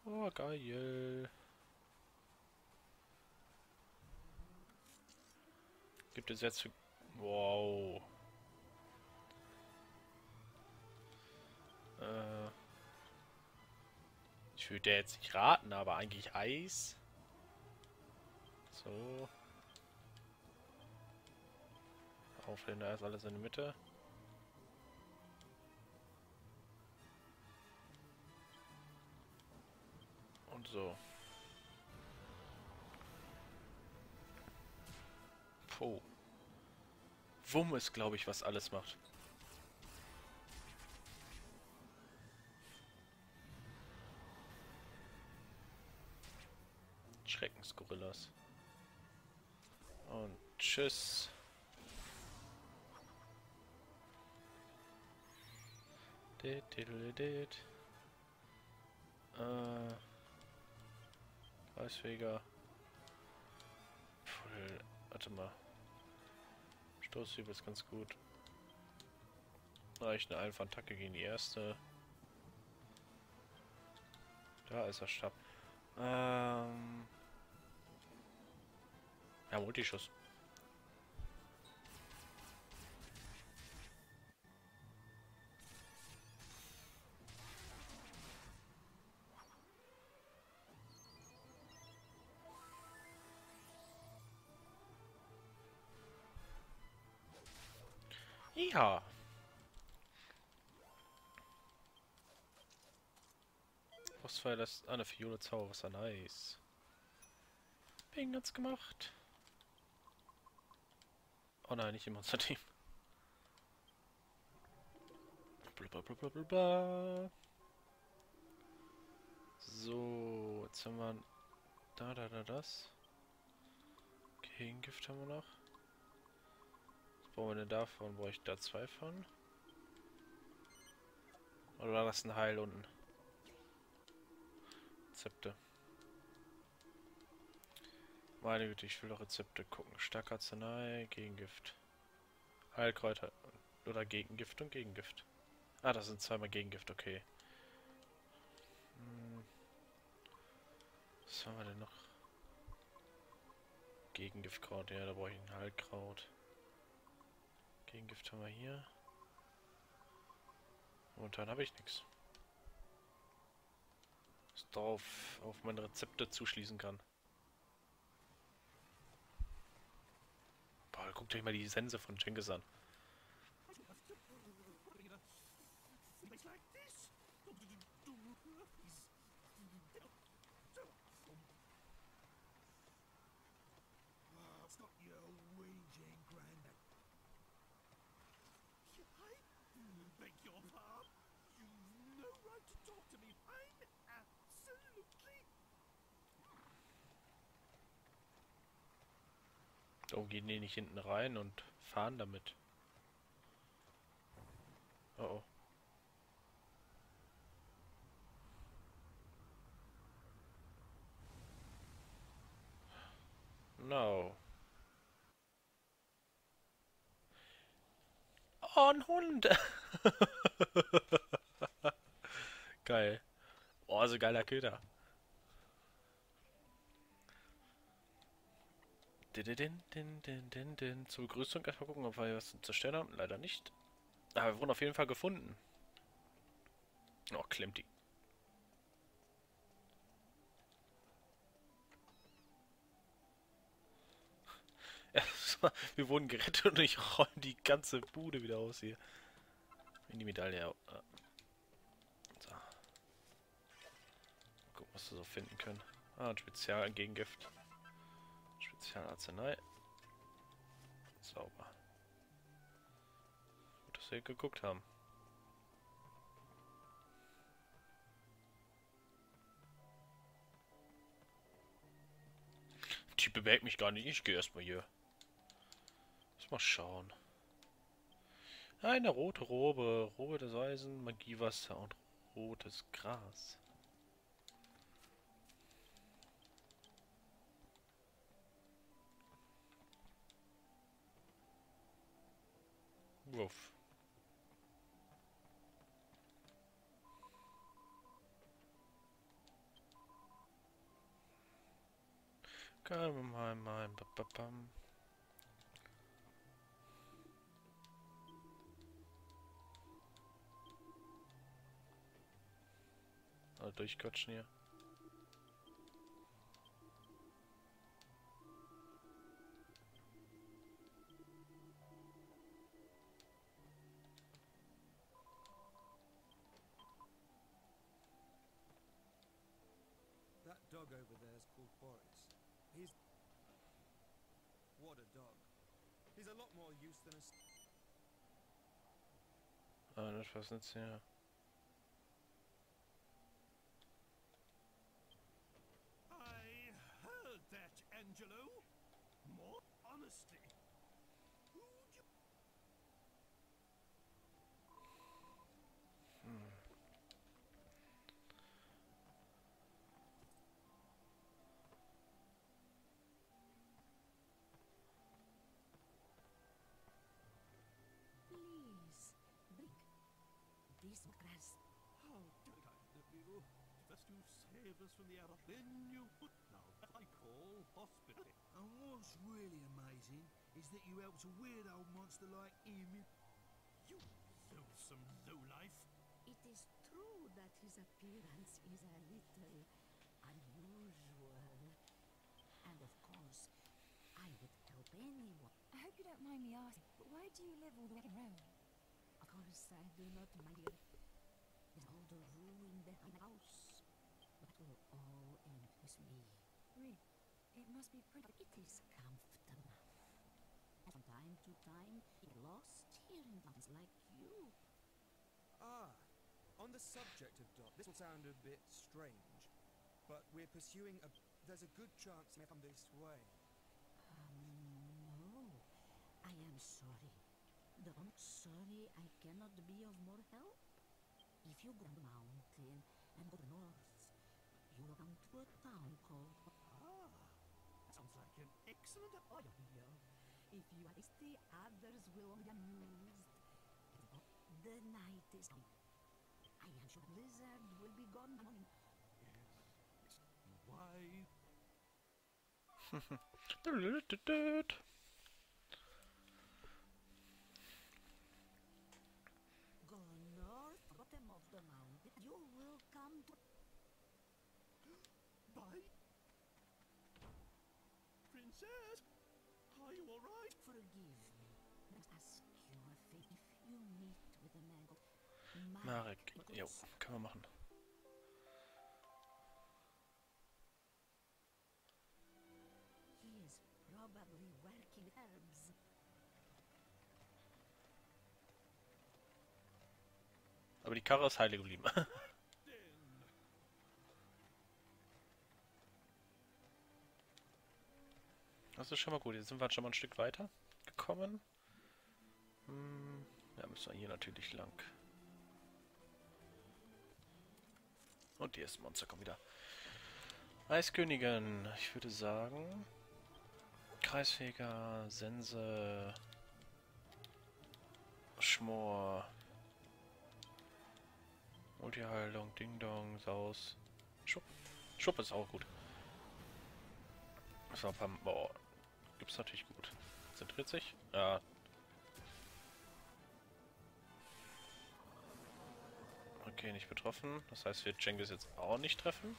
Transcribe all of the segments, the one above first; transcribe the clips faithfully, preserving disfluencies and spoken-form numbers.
Oh, geil. Gibt es jetzt für... Wow. Äh, ich würde jetzt nicht raten, aber eigentlich Eis. So. Aufhören, da ist alles in der Mitte. Und so. Puh. Wumm ist, glaube ich, was alles macht. Schreckensgorillas. Und tschüss. Dit, dit, dit. Äh. Eisfeger. Puh, warte mal. Stoßhübel ist ganz gut. Reicht eine Einfachattacke gegen die erste. Da ist der Stab. Ähm. Ja, Multischuss. Ja. Frostfeuer lässt eine Fiole Zauberwasser. Nice. Ping hat's gemacht. Oh nein, nicht im Monster-Team. Blablabla. So, jetzt haben wir da, da, da, das. Gegengift haben wir noch. Was brauchen wir denn davon? Brauche ich da zwei von? Oder war das ein Heil unten? Rezepte. Meine Güte, ich will doch Rezepte gucken. Starke Arznei, Gegengift. Heilkräuter. Oder Gegengift und Gegengift. Ah, das sind zweimal Gegengift, okay. Hm, was haben wir denn noch? Gegengiftkraut, ja, da brauche ich ein Heilkraut. Gegengift haben wir hier. Momentan habe ich nichts. Was darauf auf meine Rezepte zuschließen kann. Boah, guckt euch mal die Sense von Cengiz an. Stop your whinging, Grandad. I beg your pardon. You've no right to talk to me. I'm absolutely... Warum gehen die nicht hinten rein und fahren damit? Oh oh. No. Oh, ein Hund! Geil. Oh, so geiler Köder. Din, din, din, din, din. Zur Begrüßung erstmal gucken, ob wir was zu zerstören haben. Leider nicht. Aber wir wurden auf jeden Fall gefunden. Oh, klemmt die. Erstmal, wir wurden gerettet und ich räume die ganze Bude wieder aus hier. In die Medaille. Ja. So. Gucken, was wir so finden können. Ah, ein Spezial-Gegengift. Spezialarznei. Sauber. Gut, dass wir geguckt haben. Die bewegt mich gar nicht. Ich gehe erstmal hier. Lass mal schauen. Eine rote Robe. Robe des Eisen, Magiewasser und rotes Gras. Wuff. Komm mal, mal, bam. Mal durchquatschen hier. That dog over there is called Boris. He's... What a dog. He's a lot more use than a... s- Ah, das war's jetzt hier. I heard that, Angelo. More honesty. Who'd you... Please, Brick. This grass. How kind of you. First you save us from the error, then you put... Now, that I call hospitality. And what's really amazing is that you helped a weird old monster like him. You loathsome lowlife. It is true that his appearance is a little unusual. And of course, I would help anyone. I hope you don't mind me asking, but why do you live all the way in Rome? Of course, I do not, my dear. There's all the ruin behind the house. But will all end with me. Really? It must be pretty... It is comfortable. And from time to time, get lost here in mountains like you. Ah, on the subject of dog, this will sound a bit strange, but we're pursuing a... There's a good chance it may come this way. Um, no. I am sorry. Don't sorry I cannot be of more help. If you go down the mountain and go north, you will come to a town called... Ah, sounds like an excellent... Oh, no. If you are hasty, others will be amused. The night is coming. I am sure the blizzard will be gone by morning. Yes. Why... Go north, bottom of the mountain. You will come to... By... Princess! Are you alright? Forgive me. Let us ask you a favor. If you meet with a man called Marek, jo, Nicholas, können wir machen. he is probably working herbs. Aber die Karre ist heile geblieben. Then... Das ist schon mal gut. Jetzt sind wir schon mal ein Stück weiter gekommen. Hm, ja, müssen wir hier natürlich lang. Und die ersten Monster kommen wieder. Eiskönigin, ich würde sagen... Kreisfeger, Sense... Schmor... Multiheilung, Ding Dong, Saus... Schupp. Schupp ist auch gut. Das war ein paar... Boah. Gibt's natürlich gut. Zentriert sich? Ja. Okay, nicht betroffen. Das heißt, wir Cengiz jetzt auch nicht treffen.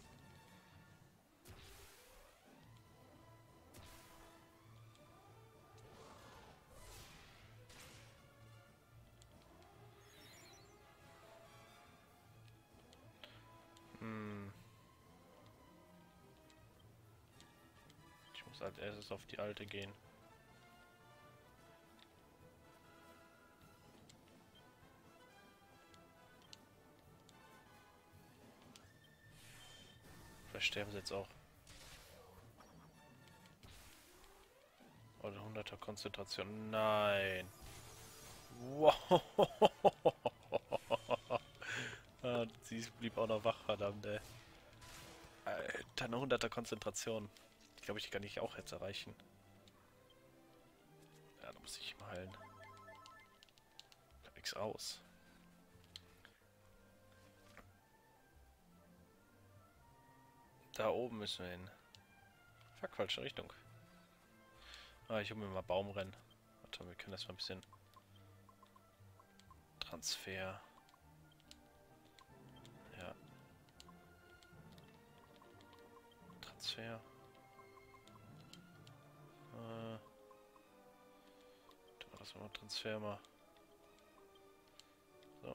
Hm. Ich muss als erstes auf die alte gehen. Vielleicht sterben sie jetzt auch. Oder hunderter Konzentration. Nein. Wow. Ah, sie blieb auch noch wach, verdammt, ey. Alter, eine hunderter Konzentration. Ich glaube, ich kann ich auch jetzt erreichen. Ja, da muss ich mal heilen. Da nix aus. Da oben müssen wir hin. Fuck, falsche Richtung. Ah, ich hole mir mal Baumrennen. Warte, wir können das mal ein bisschen... Transfer. Ja. Transfer. Äh. Da war das mal Transfer mal. So.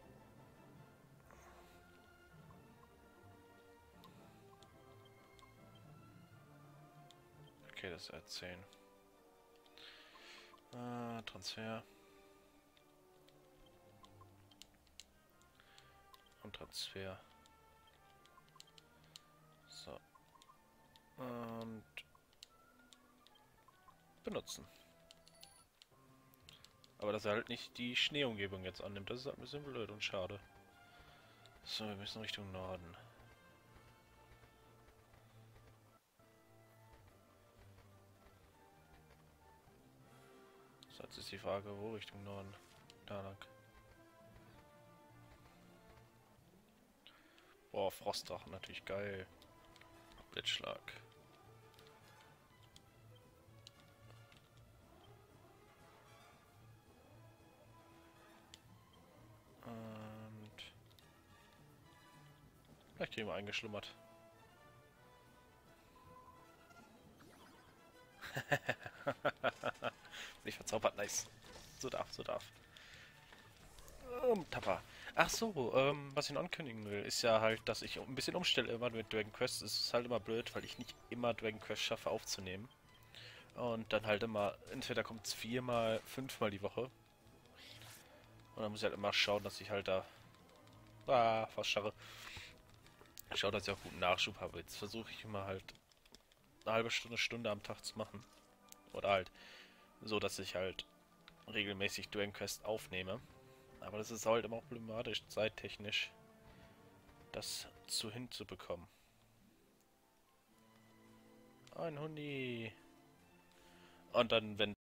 Okay, das ist R zehn. Äh, Transfer. Und Transfer. So. Und benutzen. Aber dass er halt nicht die Schneeumgebung jetzt annimmt, das ist halt ein bisschen blöd und schade. So, wir müssen Richtung Norden. So, jetzt ist die Frage, wo Richtung Norden? Da lang. Boah, Frostdrachen natürlich geil. Blitzschlag. Und vielleicht kriegen wir eingeschlummert. Nicht verzaubert, nice. So darf, so darf. Um, Tapper. Ach so, ähm, was ich noch ankündigen will, ist ja halt, dass ich ein bisschen umstelle immer mit Dragon Quest. Es ist halt immer blöd, weil ich nicht immer Dragon Quest schaffe aufzunehmen. Und dann halt immer, entweder kommt es viermal, fünfmal die Woche. Und dann muss ich halt immer schauen, dass ich halt da... Ah, fast schaffe. Schau, dass ich auch guten Nachschub habe. Jetzt versuche ich immer halt eine halbe Stunde, Stunde am Tag zu machen. Oder halt so, dass ich halt regelmäßig Dragon Quest aufnehme. Aber das ist halt immer auch problematisch, zeittechnisch, das zu hinzubekommen. Ein Hundi. Und dann, wenn